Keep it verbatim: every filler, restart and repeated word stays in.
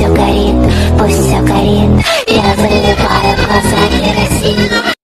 горит, пусть все горит. Я залипаю в глаза керосин.